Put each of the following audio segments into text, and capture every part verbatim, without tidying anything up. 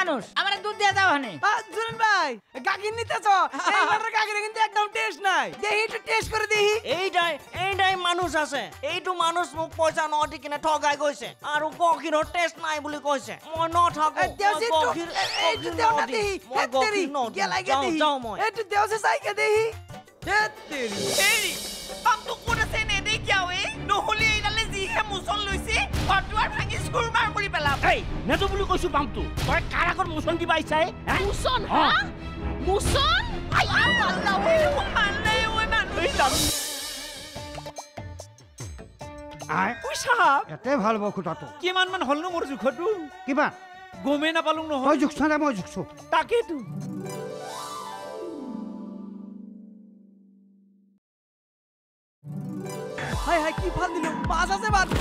মানুষ আমারে দুধ দিয়ে দাও হানে জুরেন ভাই গাগির নিতেছো এইবারে গাগিরে কিন্তু একদম টেস্ট নাই দেহি একটু টেস্ট করে দেহি এইটাই এইটাই মানুষ আছে এইটো মানুষ মোক পইচা নদি কিনে ঠগাই গৈছে আৰু গাখীৰৰ টেষ্ট নাই বুলি কৈছে মই নঠগো গাখীৰ এইটো দেও না দেহি হেতেৰি গেলাগে দেহি এইটো দেওছে চাইকে দেহি হেতেৰি হেৰি পামটো কোন আছে নে দেই কিয়াৱে নহলি এইডালে জিহে মুছন লৈছে ঘৰটোৱাৰ ভাঙি চুৰমাৰ কৰি পেলাম এই নেটো বুলি কৈছো পামটো তই কাৰ আগত মুছন দিবা ইছাই মুছন হা মুছন আই আল্লাহ ঐ মানলে ঐ মানুহ এই আই ঐ সাহাব এতে ভাল বখুটাটো কিমান মান হলনো মোৰ জুখটো কিবা গমে নাপালুং নহয় তই জুখছ না মই জুখছো তাকেটো হাই হাই কি ফাল দিলো মাছ আছে বাদ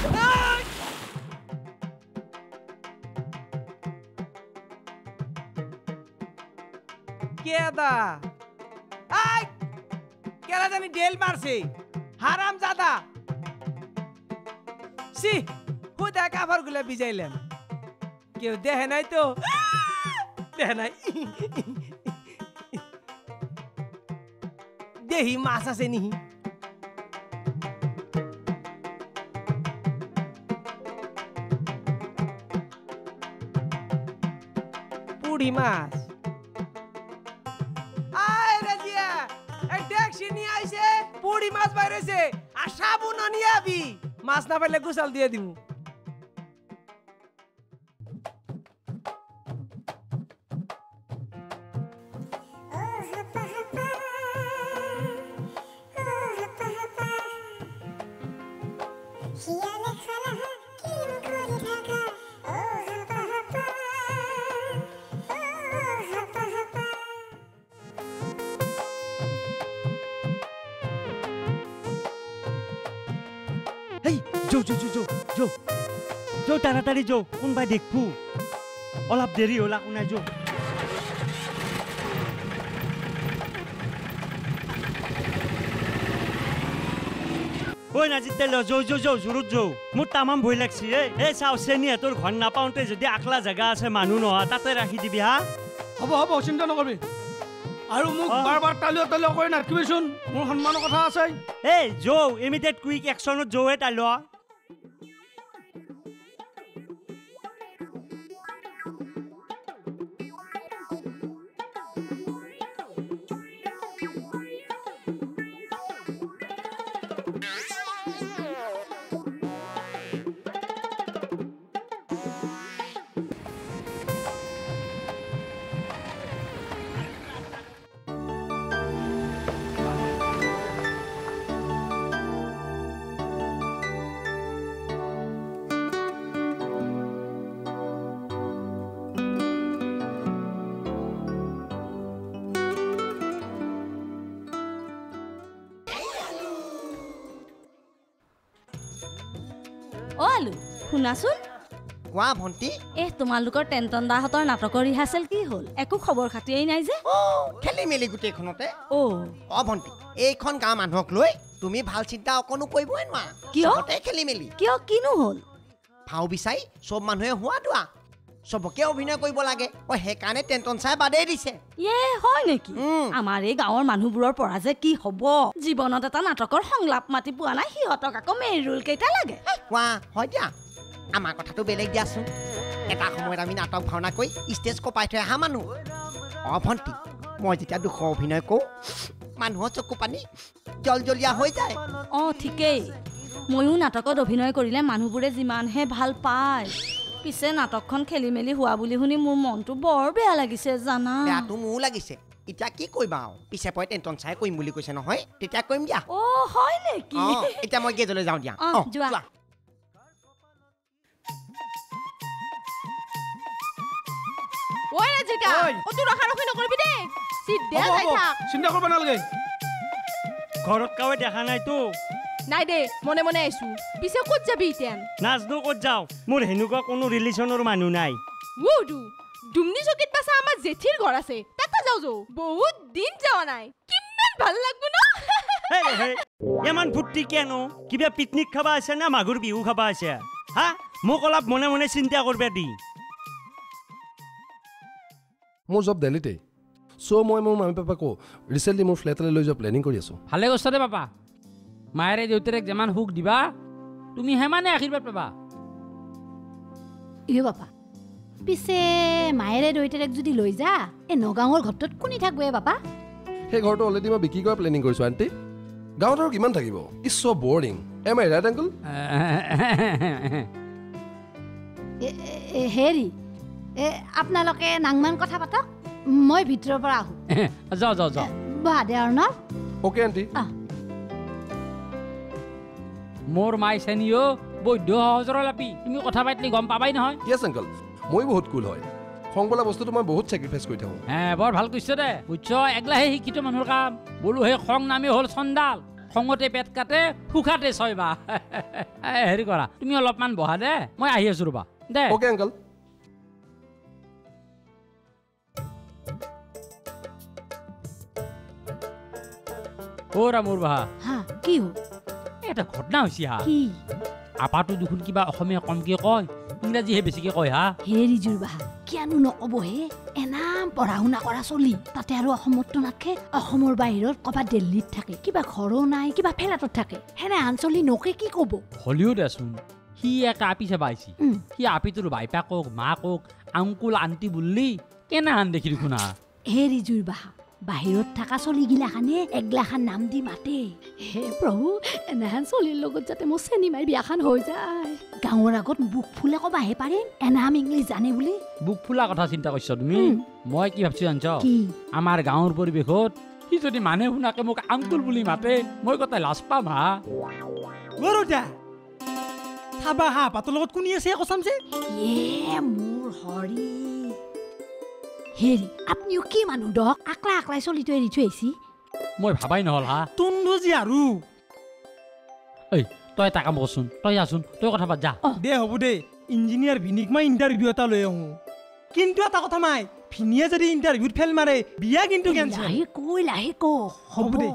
কেদা আই কেরা জানি ডেল মারছে হারাম জাদা সি হুদা কাভার গুলা বিজাইলেন কেউ দেখে নাই তো দেখে নাই দেহি মাছ আছে নিহি পুড়ি মাছ আয় রাজিয়া এই ট্যাক্সি নিয়ে আইছে পুড়ি মাছ বাইরেছে আর সাবুন নিয়ে আবি মাছ না পাইলে গুসাল দিয়ে দিমু যো যো যো যো যো তাড়াতাড়ি যো কোনবাই দেখবো অলপ দেরি হলা কোনাই যো ওই নাজিতে ল যো যো যো জুৰুত যো মোৰ তামাম ভয় লাগছি এ এই চাও চেনি তোৰ ঘৰ নাপাওঁতে যদি আকলা জাগা আছে মানুহ নহয় তাতে ৰাখি দিবি হা হ'ব হ'ব চিন্তা নকৰবি আৰু মোক বাৰ বাৰ তালিও তালিও কৰি নাকিবিচোন মোৰ সন্মানৰ কথা আছে এই যো ইমিডিয়েট কুইক একশনত যো এ তালিও আলু শুনাচোন কোৱা ভণ্টি এ তোমালোকৰ টেনটন দাহঁতৰ নাটকৰ ৰিহাৰ্চেল কি হ'ল একো খবৰ খাতিয়েই নাই যে অ খেলি মেলি গোটেইখনতে অ অ ভণ্টি এইখন গাঁও মানুহক লৈ তুমি ভাল চিন্তা অকণো কৰিবই নোৱাৰা কিয় খেলি মেলি কিয় কিনো হ'ল ভাও বিচাৰি চব মানুহে হোৱা দোৱা সবকে অভিনয় কৰিব লাগে ও হেকানে টেনটন চাই বাদেই দিছে ইয়ে হয় নেকি আমাৰ এই গাঁৱৰ মানুহবোৰৰ পৰা যে কি হ'ব জীৱনত এটা নাটকৰ সংলাপ মাতি পোৱা নাই সিহঁতক আকৌ মেৰুল কেইটা লাগে কোৱা হয় দিয়া আমাৰ কথাটো বেলেগ দিয়াচোন এটা সময়ত আমি নাটক ভাওনা কৰি ষ্টেজ কপাই থৈ অহা মানুহ অ ভণ্টি মই যেতিয়া দুখ অভিনয় কৰোঁ মানুহৰ চকু পানী জলজলীয়া হৈ যায় অ ঠিকেই ময়ো নাটকত অভিনয় কৰিলে মানুহবোৰে যিমানহে ভাল পায় পিছে নাটকখন খেলি মেলি হোৱা বুলি শুনি মোৰ মনটো বৰ বেয়া লাগিছে জানা বেয়াটো মোৰো লাগিছে এতিয়া কি কৰিবা আৰু পিছে পৰে টেনটন চাই কৰিম বুলি কৈছে নহয় তেতিয়া কৰিম দিয়া অ হয় নেকি এতিয়া মই গেজলৈ যাওঁ দিয়া অ যোৱা ঐ ৰাজিকা ও তুই ৰখা ৰখি নকৰিবি দে সিদ্ধা যাই থাক চিন্তা কৰিব নালাগে ঘৰত কাৱে দেখা নাই তো নাই দে মনে মনে আইছো পিছে ক'ত যাবি ইতেন নাজনো ক'ত যাও মোৰ হেনুকা কোনো ৰিলেশনৰ মানুহ নাই ওডু দুমনি চকিত পাছা আমাৰ জেঠিৰ ঘৰ আছে তাতে যাও যাও বহুত দিন যাওয়া নাই কিমান ভাল লাগব না হে হে এমান ফুটি কেন কিবা পিকনিক খাবা আছে না মাগুৰ বিহু খাবা আছে হা মোক অলপ মনে মনে চিন্তা কৰবা দি মোৰ জব দিল্লীতে চ' মই মোৰ মামী পাপাকো ৰিচেণ্টলি মোৰ ফ্লেটলৈ লৈ যোৱা প্লেনিং কৰি আছোঁ ভালে কৈছা দে পাপা মায়েৰে দেউতাৰে যিমান সুখ দিবা তুমি হেমানে আশীৰ্বাদ পাবা ইয়ে বাপা পিছে মায়েৰে দেউতাৰেক যদি লৈ যা এই নগাঁৱৰ ঘৰটোত কোনি থাকব এ বাপা সেই ঘৰটো অলৰেডি মই বিক্ৰী কৰা প্লেনিং কৰিছোঁ আণ্টি গাঁৱত আৰু কিমান থাকিব is so' boring am I right uncle Harry আপোনালোকে নাংমান কথা পাতক মই ভিতৰৰ পৰা আহোঁ যাওঁ যাওঁ যাওঁ বাদে আৰু ন অ'কে আণ্টি মোৰ মাই চেনিও বৈধ্য সহজৰ লাপি তুমি কথা পাতিলে গম পাবাই নহয় য়েছ আংকল মই বহুত কুল হয় খং বোলা বস্তুটো মই বহুত চেক্ৰিফাইচ কৰি থাকোঁ হে বৰ ভাল কৈছ দে বুজছ এগলাহে শিক্ষিত মানুহৰ কাম বোলো সেই খং নামে হ'ল চণ্ডাল খঙতে পেট কাটে সুখাতে ছয়বা হেৰি কৰা তুমি অলপমান বহা দে মই আহি আছো ৰ'বা দে অ'কে আংকল অ'ৰা মোৰ বাহা হা কি হ'ল এটা ঘটনা হৈছে হা কি আপাটো দেখোন কিবা অসমীয়া কমকে কয় ইংৰাজীহে বেছিকে কয় হা হেৰি জোৰ বাহা কিয়ানো নক'ব হে এনাম পঢ়া শুনা কৰা চলি তাতে আৰু অসমততো নাথাকে অসমৰ বাহিৰত ক'ৰবাত দিল্লীত থাকে কিবা ঘৰো নাই কিবা ফেলাটত থাকে হেনে আঞ্চলি নকে কি ক'ব হলিও দেচোন সি একে আপি চাবা আহিছি সি আপিটোৰ বাইপাকক মাকক আংকুল আণ্টি বুল্লি কেনাহান দেখি দেখোন হা হেৰি জোৰ বাহা বাহিৰত থকা চলিগিলাখানে এগলাখান নাম দি মাতে হে প্ৰভু এনাহান চলিৰ লগত যাতে মোৰ চেনিমাই বিয়াখান হৈ যায় গাঁৱৰ আগত বুক ফুলে ক'বাহে পাৰিম এনাম ইংলিছ জানে বুলি বুক ফুলা কথা চিন্তা কৰিছ তুমি মই কি ভাবছো জানছ কি আমাৰ গাঁৱৰ পৰিৱেশত সি যদি মানে শুনাকে মোক আংকুল বুলি মাতে মই কতাই লাজ পাম হা গৰুটা চাবা হা পাতৰ লগত কোনি আছে কচাম যে এ মোৰ হৰি হেৰি আপুনিও কি মানুহ দক আকলা আকলাই চলিটো এৰি থৈ আহিছি মই ভাবাই নহল হা তুন্দু যি আৰু ঐ তই এটা কাম কৰচোন তই যাচোন তই কথা পাত যা দে হ'ব দে ইঞ্জিনিয়াৰ ভিনিক মই ইণ্টাৰভিউ এটা লৈ আহোঁ কিন্তু এটা কথা মাই ভিনিয়ে যদি ইণ্টাৰভিউত ফেল মাৰে বিয়া কিন্তু কেনচেল লাহে কৈ লাহে ক হ'ব দে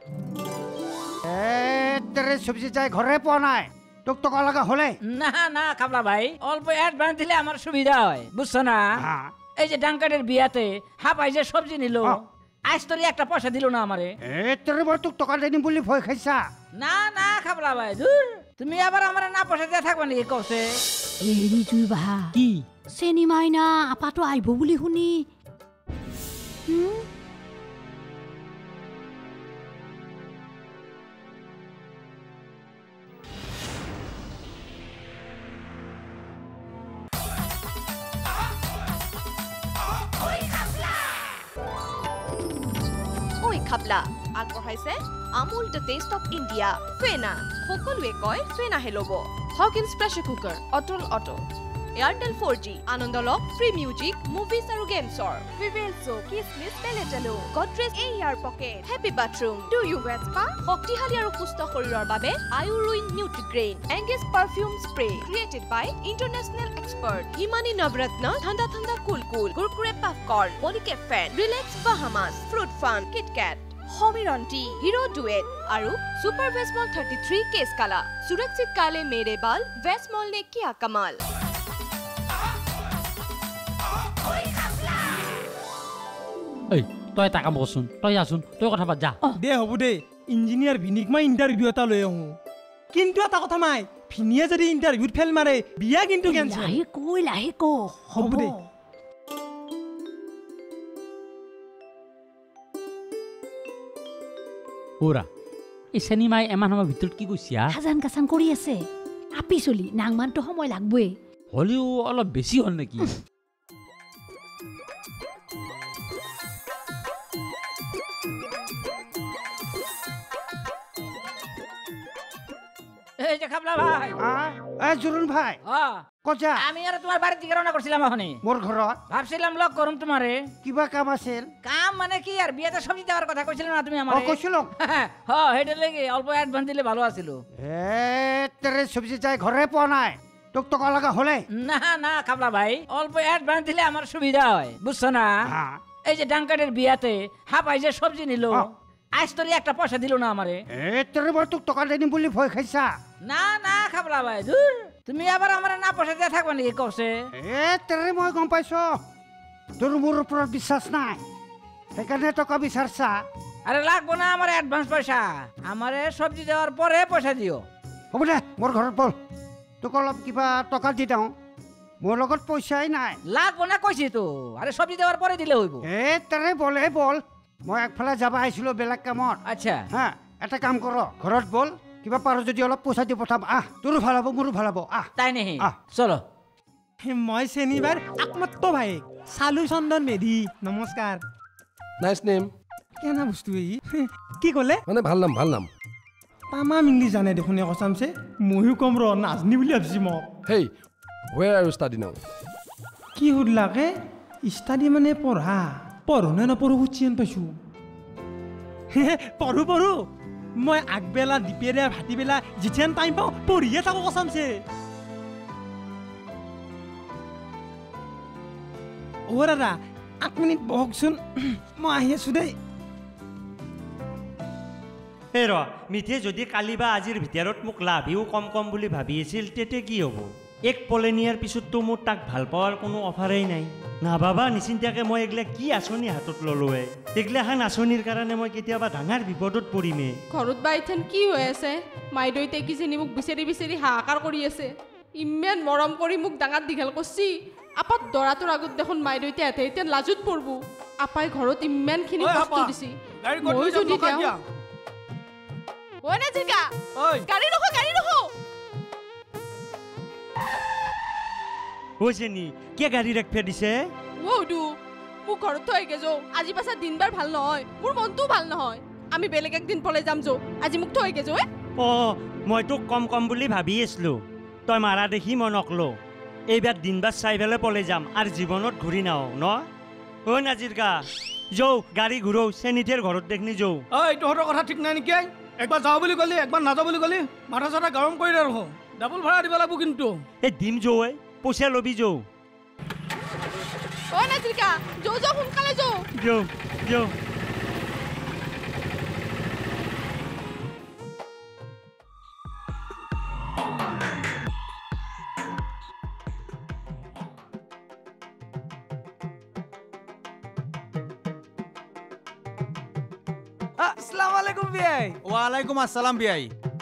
তেৰে চব্জি যাই ঘৰে পোৱা নাই তোক টকা লগা হলে না না খাপলা ভাই অল্প অ্যাডভান্স দিলে আমার সুবিধা হয় বুঝছো না এই যে ডাঙ্কারের বিয়াতে হাপাই যে সবজি নিল আজ তোর একটা পয়সা দিল না আমারে এ তেৰে বৰ তোক টকা দিম বুলি ভয় খাইছা না না খাপলা ভাই দূর তুমি আবার আমারে না পয়সা দিয়ে থাকবা নাকি কওছে হেৰি জুই বাহা কি চেনিমাই না আপাটো আহিব বুলি শুনি খাপলা আগবঢ়াইছে Amul the taste of India ফেনা সকলোৱে কয় ফেনাহে ল'ব হকিন্স প্ৰেছাৰ কুকাৰ অটল অটো এয়াৰটেল ফ'ৰ জি আনন্দ লওক ফ্ৰী মিউজিক মুভিজ আৰু গেমছৰ ভিভেলছো কিচমিচ পেলেটেলো Godrej air pocket happy bathroom do you Vespa শক্তিশালী আৰু সুস্থ শৰীৰৰ বাবে আয়ুৰুইন Nutri-Grain Engage perfume spray created by international expert Himani Navratna ঠাণ্ডা ঠাণ্ডা cool cool Kurkure popcorn Polycab fan relax Bahamas fruit fun KitKat Samiran tea Hero ডুৱেট আৰু সুপাৰ ভেজমল থাৰ্টি থ্ৰী কেছ কালা সুৰক্ষিত কালে মেৰে বাল ভেজমল নে কিয়া কমাল ঐ তই এটা কাম কৰচোন তই যাচোন তই কথা পাত যা দে হ'ব দে ইঞ্জিনিয়াৰ ভিনিক মই ইণ্টাৰভিউ এটা লৈ আহোঁ কিন্তু এটা কথা মাই ভিনিয়ে যদি ইণ্টাৰভিউত ফেল মাৰে বিয়া কিন্তু কেনচেল লাহে কৈ লাহে ক হ'ব দে ওৰা এই চেনিমাই এমান সময়ৰ ভিতৰত কি কৈছা হাজান কাচান কৰি আছে আপি চলি নাংমানটো সময় লাগবই হলিও অলপ বেছি হ'ল নেকি এই যে খাপলা ভাই এ জুৰুন ভাই কজা আমি আর তোমার বাড়ির দিকে রওনা করছিলাম ওখানে মোর ঘৰত ভাবছিলাম লগ করুম তোমারে কিবা কাম আছিল কাম মানে কি আর বিয়েতে সবজি দেওয়ার কথা কইছিলে না তুমি আমারে ও কইছিলো হ্যাঁ হেডে লাগি অল্প অ্যাডভান্স দিলে ভালো আছিল এ তেৰে চব্জি যাই ঘৰে পোৱা নাই তোক টকা লগা হলে না না খাপলা ভাই অল্প অ্যাডভান্স দিলে আমার সুবিধা হয় বুঝছো না এই যে ডাঙ্কারের বিয়াতে হাপাই যে সবজি নিল আজ তোর একটা পয়সা দিল না আমারে এ তেৰে বৰ তোক টকা দিম বুলি ভয় খাইছা না না খাপলা ভাই দূর তুমি আবার আমারে না পয়সা দিয়ে থাকবা নাকি কওছে এ তেৰে মই গম পাইছো তোৰ মোৰ ওপৰত বিশ্বাস নাই সেইকাৰণে টকা বিচাৰছা আরে লাগবো না আমার অ্যাডভান্স পয়সা আমারে সবজি দেওয়ার পরে পয়সা দিও হ'ব দে মোৰ ঘৰত বল তোক অলপ কিবা টকা দি দিওঁ মোৰ লগত পইচাই নাই লাগবো না কইছি তো আরে সবজি দেওয়ার পরে দিলে হইব এ তাৰে বলে বল মই একফালে যাব আহিছিলোঁ বেলেগ কামত আচ্ছা হা এটা কাম কৰ ঘৰত বল কিবা পাৰো যদি অলপ পইচা দি পঠাম আহ তোৰো ভাল হ'ব মোৰো ভাল হ'ব আহ তাই নেহি আহ চলো মই শনিবাৰ একমাত্ৰ ভাই চালু চন্দন মেধি নমস্কাৰ নাইচ নেম কেনা বস্তু এই কি ক'লে মানে ভাল নাম ভাল নাম তামাম ইংলিছ জানে দেখোন কচামছে ময়ো কম ৰ নাজনি বুলি ভাবছি মোক hey where are you study now কি সুধলাকে ষ্টাডি মানে পঢ়া পঢ়ো নে নপঢ়ো সুধিয়েন পাইছোঁ পঢ়ো পঢ়ো মই আগবেলা দুপৰীয়া ভাটিবেলা যেতিয়ান টাইম পাওঁ পঢ়িয়ে থাকোঁ কচামছে অ' দাদা আঠ মিনিট বহকচোন মই আহি আছোঁ দেই এই ৰ মিঠে যদি কালি বা আজিৰ ভিতৰত মোক লাভিও কম কম বুলি ভাবি আছিল তেতিয়া কি হ'ব এক পলে নিয়াৰ পিছততো মোৰ তাক ভাল পোৱাৰ কোনো অফাৰেই নাই নাভাবা নিচিন্তাকে মই এইগিলা কি আঁচনি হাতত ল'লোৱে এইগিলাখান আঁচনিৰ কাৰণে মই কেতিয়াবা ডাঙৰ বিপদত পৰিমে ঘৰত বা ইথান কি হৈ আছে মাইদেউতে কিজানি মোক বিচাৰি বিচাৰি হাহাকাৰ কৰি আছে ইমান মৰম কৰি মোক ডাঙৰ দীঘল কৰিছি আপাত দৰাটোৰ আগত দেখোন মাইদেউতে হাতে এতিয়া লাজত পৰব আপাই ঘৰত ইমানখিনি কষ্ট দিছি মই যদি তেওঁ ঐ নাজিকা গাড়ী ৰখো গাড়ী ৰখো হৈছে নি কিয় গাড়ী ৰাখিব দিছে ও দু মোক ঘৰত থৈ গেছো আজি পাছা দিনবাৰ ভাল নহয় মোৰ মনটোও ভাল নহয় আমি বেলেগ একদিন পলাই যাম যো আজি মোক থৈ গেছো অ মই তোক কম কম বুলি ভাবি আছিলোঁ তই মাৰা দেখি মই নকলো এইবাৰ দিনবাৰ চাই পেলাই পলাই যাম আৰু জীৱনত ঘূৰি নাও ন অ নাজিৰকা যৌ গাড়ী ঘূৰৌ চেনিথেৰ ঘৰত দেখনি যৌ ঐ তহঁতৰ কথা ঠিক নাই নেকি একবাৰ যাওঁ বুলি ক'লি একবাৰ নাযাওঁ বুলি ক'লি মাথা চাথা গৰম কৰি দে ৰহ ডাবল ভাড়া দিব লাগিব কিন্তু এই দিম যৌ এই পইচা ল'বি যৌ ঐ নাজিৰকা যৌ যৌ সোনকালে যৌ যৌ যৌ আসসালামু আলাইকুম বিয়াই ওয়ালাইকুম আসসালাম বিয়াই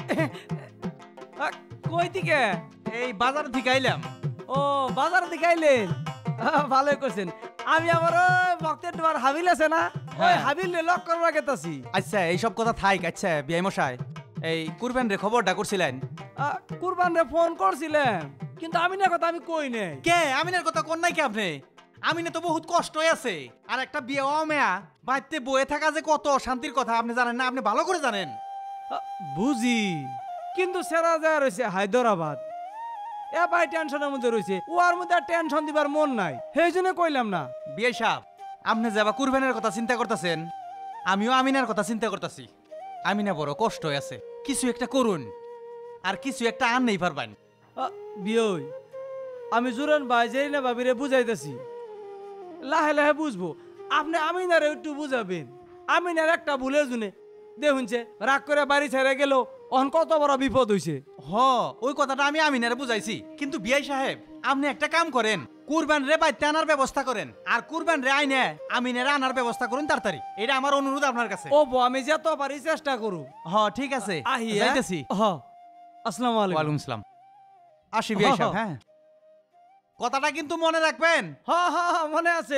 কই থেকে এই বাজার থেকে আইলাম ও বাজার থেকে আইলেন ভালো করছেন আমি আমার ভক্তের তোমার হাবিল আছে না ওই হাবিল লক করার আগে তাছি আচ্ছা এইসব কথা থাক আচ্ছা বিয়াই মশাই এই কুরবান রে খবরটা করছিলেন কুরবান রে ফোন করছিলেন কিন্তু আমিনের কথা আমি কই নাই কে আমিনের কথা কোন নাই কি আপনি আমিনে তো বহুত কষ্টই আছে আর একটা বিয়ে ও মেয়া বাইতে বয়ে থাকা যে কত শান্তির কথা আপনি জানেন না আপনি ভালো করে জানেন বুঝি কিন্তু সেরা যায় রয়েছে হায়দ্রাবাদ এ ভাই টেনশনের মধ্যে রয়েছে ওর মধ্যে টেনশন দিবার মন নাই সেই জন্য কইলাম না বিয়ে সাহেব আপনি যাবা কুরবানের কথা চিন্তা করতেছেন আমিও আমিনার কথা চিন্তা করতেছি আমিনা বড় কষ্ট হয়ে আছে কিছু একটা করুন আর কিছু একটা আন নেই পারবেন বিয়ে আমি জুরান ভাই যেই না ভাবিরে বুঝাইতেছি লাহে লাহে বুঝবো আপনি আমিনারে একটু বুঝাবেন আমিনার একটা ভুলে জুনে দেখুনছে রাগ করে বাড়ি ছেড়ে গেল অন কত বড় বিপদ হইছে হ ওই কথাটা আমি আমিনারে বুঝাইছি কিন্তু বিয়াই সাহেব আপনি একটা কাম করেন কুরবান রে বাইতে আনার ব্যবস্থা করেন আর কুরবান রে আইনে আমিনারে আনার ব্যবস্থা করুন তাড়াতাড়ি এটা আমার অনুরোধ আপনার কাছে ও বো আমি যত পারি চেষ্টা করু হ ঠিক আছে আহি যাইতেছি হ আসসালামু আলাইকুম ওয়ালাইকুম আসসালাম আসি বিয়াই সাহেব হ্যাঁ কথাটা কিন্তু মনে রাখবেন হ হ মনে আছে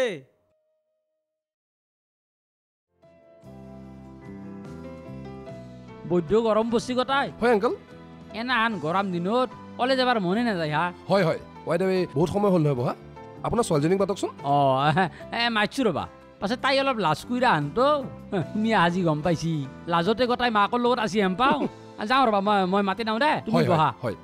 বৈদ্য গৰম বস্তি গতাই হয় আংকল এনাহান গৰম দিনত কলে যাবাৰ মনে নাযায় হা হয় হয় ৱাই দেৱে বহুত সময় হ'ল নহয় বহা আপোনাৰ ছোৱালীজনীক মাতকচোন অঁ এ মাতছোঁ ৰ'বা পাছত তাই অলপ লাজ কৰি আনতো তুমি আজি গম পাইছি লাজতে গতাই মাকৰ লগত আছি হেম পাওঁ যাওঁ ৰ'বা মই মই মাতি নাও দে তুমি বহা হয়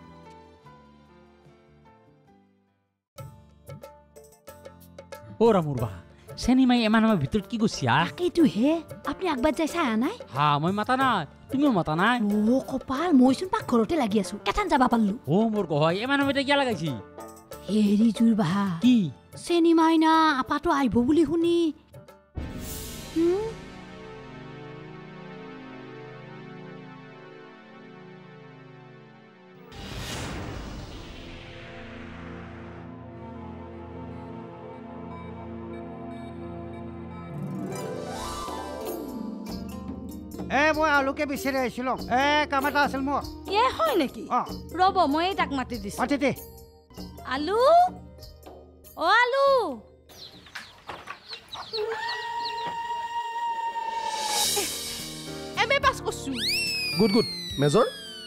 অ ৰামুৰ বা চেনিমাই এমান আমাৰ ভিতৰত কি কৈছি হা তাকেইতো হে আপুনি আগবাদ যাই চাই নাই হা মই মাতা নাই তুমিও মাতা নাই অ কপাল মইচোন পাকঘৰতে লাগি আছো কেথান যাবা পাৰলো অ মোৰ গহয় এমান এতিয়া কিয় লাগাইছি হেৰি জুৰ বাহা কি চেনিমাই না আপাটো আহিব বুলি শুনি এ মই আলুকে বিচাৰি আহিছিলোঁ এ কাম এটা আছিল মোৰ এ হয় নেকি ৰ'ব মই তাক মাতি দিছোঁ মাতি দে আলু অ আলু এম এ পাছ কৰিছোঁ গুড গুড মেজৰ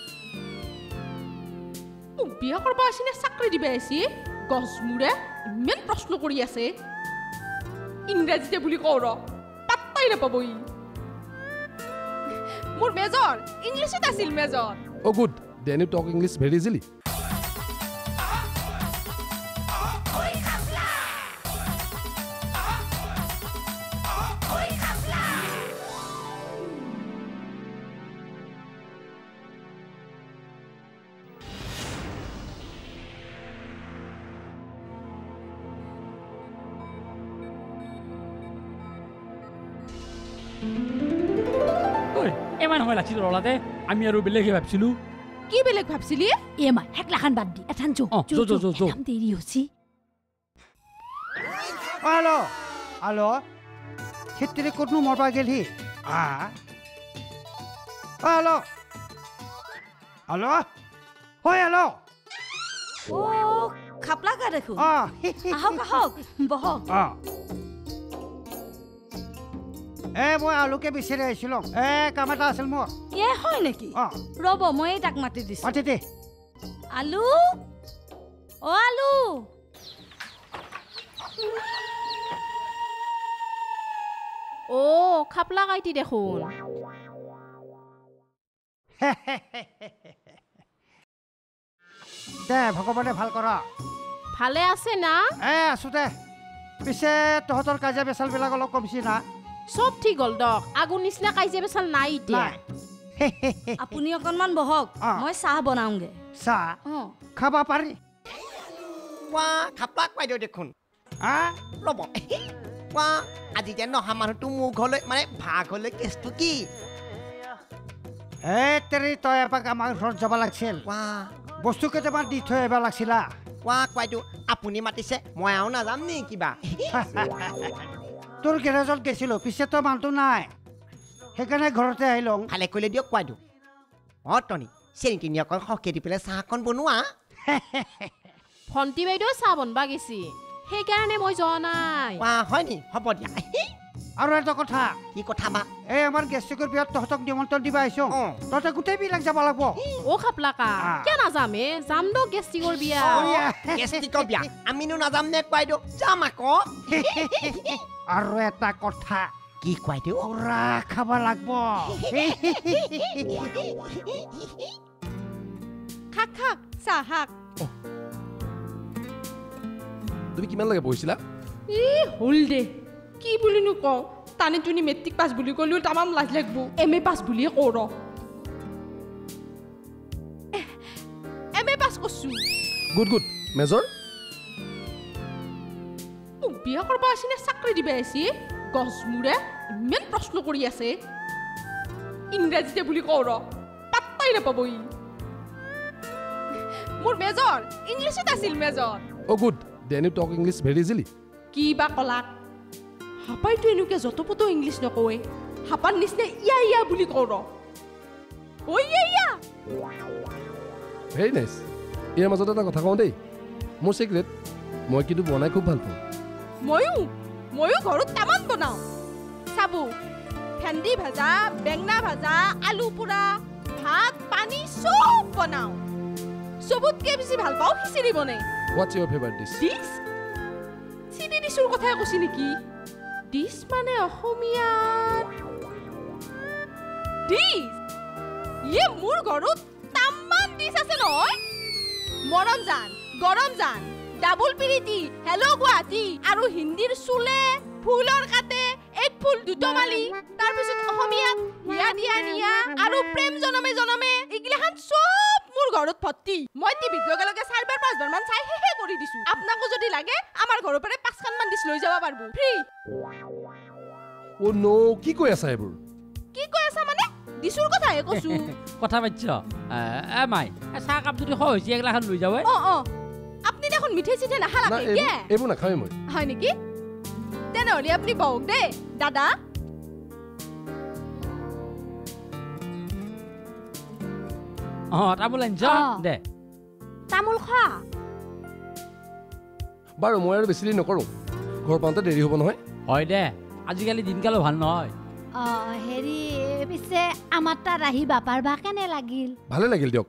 মোক বিয়া কৰিব আছেনে চাকৰি দিব আছে গছমূৰে ইমান প্ৰশ্ন কৰি আছে ইংৰাজীতে বুলি কওঁ ৰ পাত্তাই নাপাব ই মোৰ মেজৰ ইংলিছত আছিল major oh good then you talk English very easily ইমান সময় লাগছিল ৰলাতে আমি আৰু বেলেগে ভাবছিলো কি বেলেগ ভাবছিলি এ মা হেকলাখান বাদ দি এথান যো যো যো যো যো দেৰি হৈছে আলো আলো খেতিৰে ক'তনো মৰবা গেলহি আ আলো আলো হয় আলো ও খাপলা কা দেখো আ আহক আহক বহক আ এ মই আলুকে বিচাৰি আহিছিলোঁ এ কাম এটা আছিল মোৰ এ হয় নেকি ৰ'ব মই তাক মাতি দিছোঁ মাতি দে আলু অ আলু অ খাপলা কাইটি দেখোন দে ভগৱানে ভাল কৰা ভালে আছে না এ আছো দে পিছে তহঁতৰ কাজিয়া বেচালবিলাক অলপ কমছি না সব ঠিক হল দক আগুৰ নিচিনা কাজিয়া বেচাল নাই এতিয়া আপুনি অকণমান বহক মই চাহ বনাওঁগে চাহ খাবা পাৰি কোৱা খাপলাক বাইদেউ দেখোন ৰ'ব কোৱা আজি যে নহা মানুহটো মোৰ ঘৰলৈ মানে ভাগ হ'লে কেছটো কি এ তেৰি তই এপাক আমাৰ ঘৰত যাব লাগিছিল বস্তু কেইটামান দি থৈ আহিব লাগিছিলা কোৱা বাইদেউ আপুনি মাতিছে মই আৰু নাযাম নি কিবা তোৰ গেৰেজত গৈছিলোঁ পিছে তই মানুহটো নাই সেইকাৰণে ঘৰতে আহিলোঁ ভালে কৰিলে দিয়ক বাইদেউ অঁ টনি চেনি তিনি অকণ সৰহকৈ দি পেলাই চাহ অকণ বনোৱা ভণ্টি বাইদেউ চাহ বনবা গেছি সেইকাৰণে মই যোৱা নাই হয় নি হ'ব দিয়া আৰু এটা কথা কি কথা বা এই আমাৰ গেষ্ট্ৰিকৰ বিয়াত তহঁতক নিমন্ত্ৰণ দিব আহিছোঁ তহঁতে গোটেইবিলাক যাব লাগিব অ' খাপলাকা কিয় নাযামে যাম দ গেষ্ট্ৰিকৰ বিয়া গেষ্ট্ৰিকৰ বিয়া আমিনো নাযাম নে বাইদেউ যাম আকৌ আৰু এটা কথা কি কয় দিও পুৰা খাব লাগিব খাক খাক চাহ খাক তুমি কিমান লাগে পঢ়িছিলা ই হল দে কি বুলিনো কওঁ টানি টুনি মেট্ৰিক পাছ বুলি ক'লেও তামাম লাজ লাগব এম এ পাছ বুলিয়ে কওঁ ৰ এম এ পাছ কৰিছোঁ গুড গুড মেজৰ মোক বিয়া কৰিব আছেনে চাকৰি দিব আছে গছমূৰে ইমান প্ৰশ্ন কৰি আছে ইংৰাজীতে বুলি কওঁ ৰ পাত্তাই নাপাব ই মোৰ মেজৰ ইংলিছত আছিল major oh good then you talk English very easily কি বা কলাক হাপাইতো এনেকৈ যত পত ইংলিছ নকৱে হাপাৰ নিচিনা ইয়া ইয়া বুলি কওঁ ৰ ঐ ইয়া ইয়া ভেৰি নাইচ ইয়াৰ মাজতে এটা কথা কওঁ দেই মোৰ চিক্ৰেট মই কিন্তু বনাই খুব ভাল পাওঁ ময়ো ময়ো ঘৰত তামান বনাওঁ চাবু ভেন্দি ভাজা বেঙনা ভাজা আলু পোৰা ভাত পানী চব বনাওঁ চবতকে বেছি ভাল পাওঁ খিচিৰি বনাই what's your favourite dish dish চিনি ডিছৰ কথাই কৈছি নেকি ডিছ মানে অসমীয়াত ডিছ ইয়ে মোৰ ঘৰত তামান ডিছ আছে নহয় মৰম জান গৰম জান ডাবল পিৰিতি হেল্ল' গুৱাহাটী আৰু হিন্দীৰ চুলে ফুলৰ কাটে এক ফুল দুটমালি তাৰপিছত অসমীয়াত হিয়া দিয়া নিয়া আৰু প্ৰেম জনমে জনমে এইগিলাখান চব মোৰ ঘৰত ভৰ্তি মই টিভিত লগে লগে চাৰিবাৰ পাঁচবাৰ মান চাই শেষে কৰি দিছো আপোনাকো যদি লাগে আমাৰ ঘৰৰ পৰা পাঁচখান মান ডিছ লৈ যাব পাৰিব ফ্ৰী অ নো কি কৈ আছা এইবোৰ কি কৈ আছা মানে ডিছৰ কথাহে কৈছো কথা পাতিছ এ মাই চাহ কাপ যদি হয় হৈছে এগিলাখান লৈ যাৱে অ অ আপুনি দেখোন মিঠাই চিঠাই নাখালাকে কে এইবোৰ নাখাওঁৱে মই হয় নেকি তেনেহ'লে আপুনি বহক দেই দাদা অ তামোল আনিছ দে তামোল খোৱা বাৰু মই আৰু বেছি দেৰি নকৰোঁ ঘৰ পাওঁতে দেৰি হ'ব নহয় হয় দে আজিকালি দিনকালো ভাল নহয় অ হেৰি পিছে আমাৰ তাত আহি বাপাৰ বা কেনে লাগিল ভালে লাগিল দিয়ক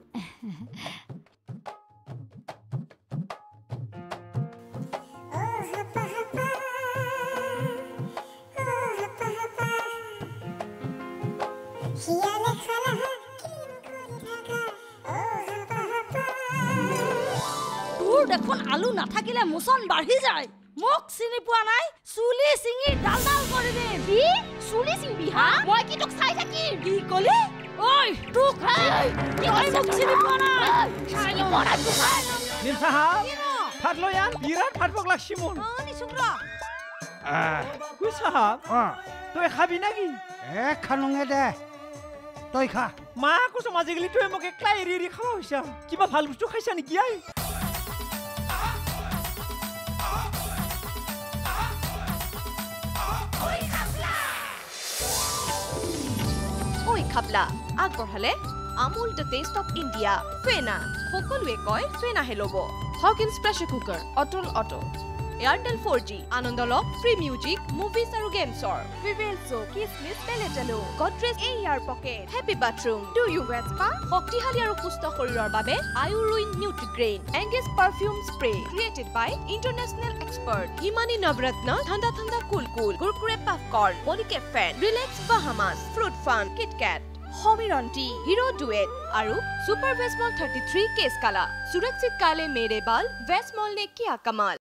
তোৰ দেখোন আলু নাথাকিলে মোচন বাঢ়ি যায় মোক চিনি পোৱা নাই চুলি চিঙি ডাল ডাল কৰি দিম কি চুলি চিঙবি হা মই কি তোক চাই থাকিম কি কলি ঐ তোক তই মোক চিনি পোৱা নাই চিনি পোৱা নাই তোক নীল সাহাব ভাত লৈ আন বিৰাট ভাত পক লাগছি মোৰ অ নিচুক ৰ কুই সাহাব অঁ তই খাবি নাকি এ খানোঙে দে তই খা মা কৈছ আজিকালি তই মোক একলা এৰি এৰি খাৱা হৈছা কিবা ভাল বস্তু খাইছা নেকি আই ঐ খাপলা আগবঢ়ালে Amul the taste of India ফেনা সকলোৱে কয় ফেনাহে ল'ব হকিন্স প্ৰেছাৰ কুকাৰ অটল অটো এয়াৰটেল ফ'ৰ জি আনন্দ লওক ফ্ৰী মিউজিক মুভিজ আৰু গেমছৰ ভিভেল চ' কিচমিচ পেলেটেলো Godrej air pocket happy bathroom do you wet spa শক্তিশালী আৰু সুস্থ শৰীৰৰ বাবে আয়ুৰুইন Nutri-Grain Engage perfume spray created by international expert Himani Navratna ঠাণ্ডা ঠাণ্ডা cool cool Kurkure popcorn Polycab fan relax Bahamas fruit fun KitKat Samiran tea Hero ডুৱেট আৰু সুপাৰ ভেচমল থাৰ্টি থ্ৰী কেছ কালা সুৰক্ষিত কালে মেৰে বাল ভেচমল নে কিয়া কমাল